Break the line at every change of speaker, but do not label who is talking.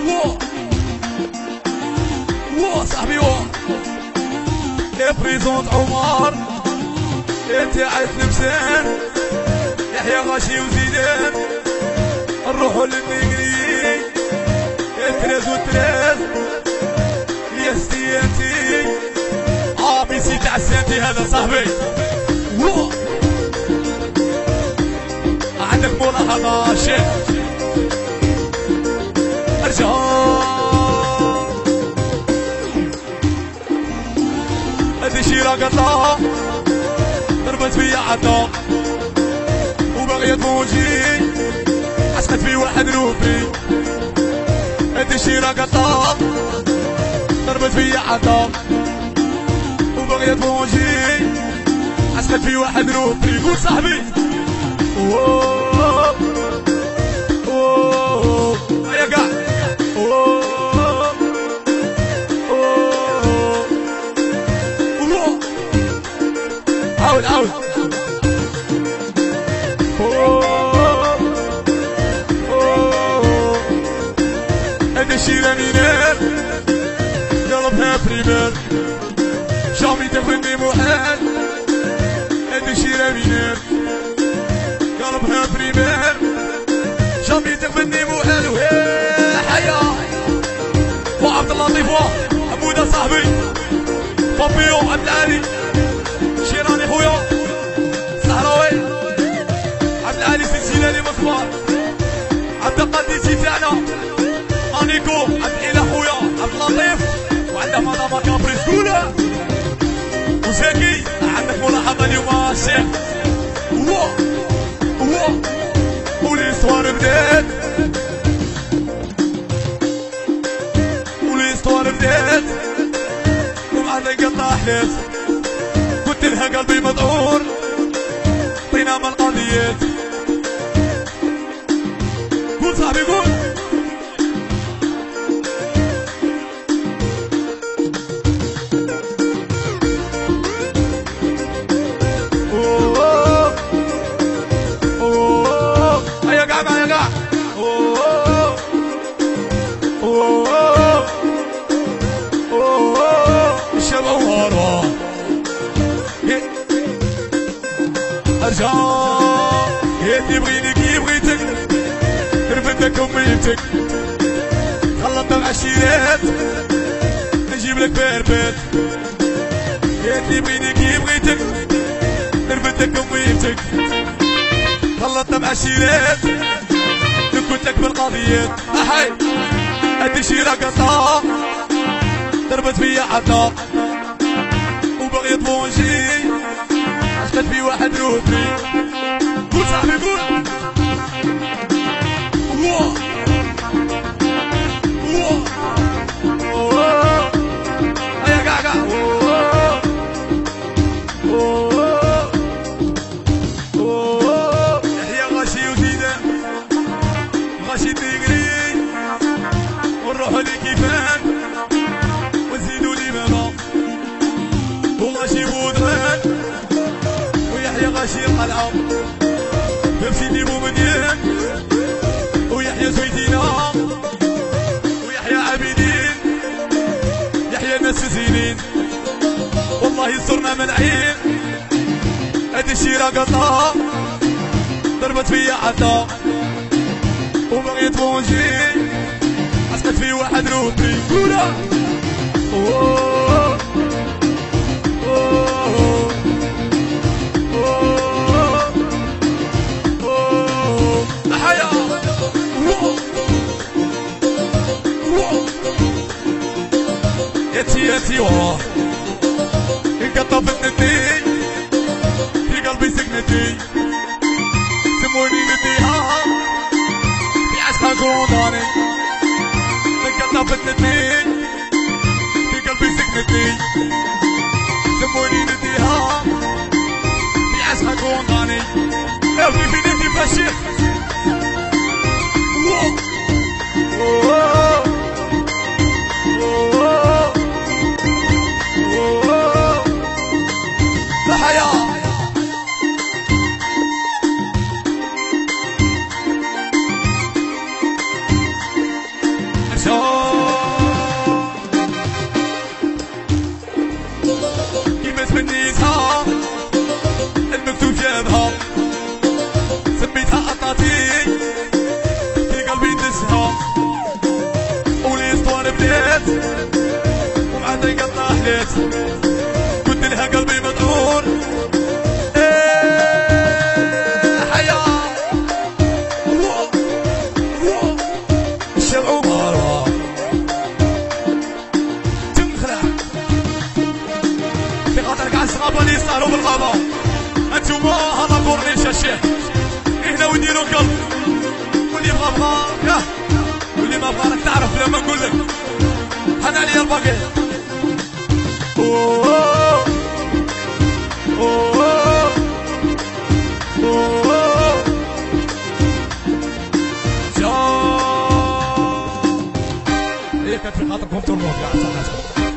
صاحبي بريزونت عمر تاعت لمسان يحيى غاشي وزيدان نروحو للنيجري تريز وتريز يا ستيانتي بي سي تاع السانتي هذا صاحبي. عندك ملاحظة شيخ ارجع هادي شي راقطة ضربت فيا عطا وباغية تموجي عسقت في واحد روبي. هادي شي راقطة ضربت فيا عطا وباغية تموجي عسقت في واحد روبي. قول صاحبي يا قاع عاود هذا الشي رانينار قلبها بريمير جامي تاخذني محال. هذا الشي رانينار قلبها بريمير جامي تاخذني محال. حياة وعبد اللطيف حمودة صاحبي بابيو عبد العالي شيراني خويا صحراوي عبد العالي سلسلاني مصباح عبد القديسي تاعنا انيكو عبد الاله خويا عبد اللطيف وعندنا مدام كابري سكوله وزكي. عندك ملاحظه اليوم الشيخ وليستوار بدات ومعنا قطع حلات قلت لها قلبي مذعور طينا من القضيات. قول صاحبي قول هيا قاع معايا قاع الشباب ورا ارجع يبغيني كي بغيتك رفدتك وميتك خلطنا العشيرات نجيب لك باربات. يبغيني كي بغيتك رفدتك وميتك خلطنا بعشيرات نكتك بالقضيات. احي هادي شي راقطة ضربت فيا عطا وبغيت تموجي عشقت في واحد روبي. قول صاحبي قول هيا قاع يحيى غاشي وزيدان غاشي تيغري ونروحو لكيفان ونزيدو لي ماما وغاشي بودمان ويحيى غاشي القلعة بسيدي بومدين ويحيى زويدينا ويحيى عابدين يحيى ناس زينين والله صرنا ملعين. هادي الشي راقطة ضربت فيا عطا وبغيت تموجي عسقت في واحد روبي. قولا ياتي وراه انقطب ندي في قلبي سكنتي سموني نديها في عشقها كونداني. انقطب ندي في قلبي سكنتي سموني نديها في عشقها كونداني. كيف ندي فاشيخ جيت ومع طريقتنا حليت قلت لها قلبي مذعور حيا الشبعوب تنخلع في خاطر كاع الصغابة اللي يسهروا بالغابة انتوما هذا كورنيش الشيخ هنا ونديرو قلب واللي بغا بغا ياه واللي ما بغا راك تعرف لما نقولك هذا عليا الباقي اوه اوه اوه جا هي كانت في خاطركم ترموا كاع